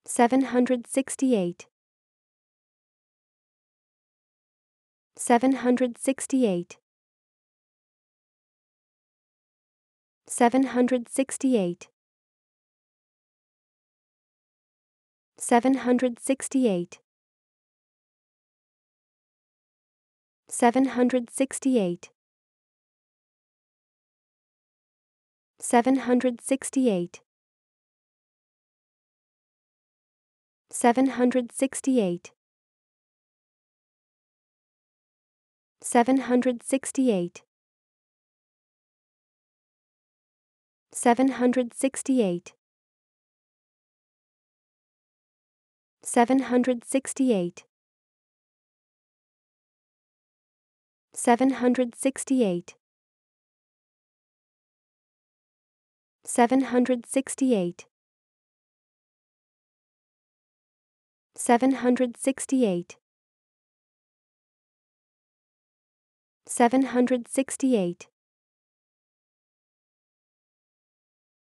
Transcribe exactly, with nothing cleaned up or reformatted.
seven hundred sixty-eight, seven hundred sixty-eight, seven hundred sixty-eight, seven hundred sixty-eight, seven hundred sixty-eight, seven hundred sixty-eight, seven hundred sixty-eight, seven hundred sixty-eight, seven hundred sixty-eight, seven hundred sixty-eight, seven hundred sixty-eight, seven hundred sixty-eight, seven hundred sixty-eight, seven hundred sixty-eight,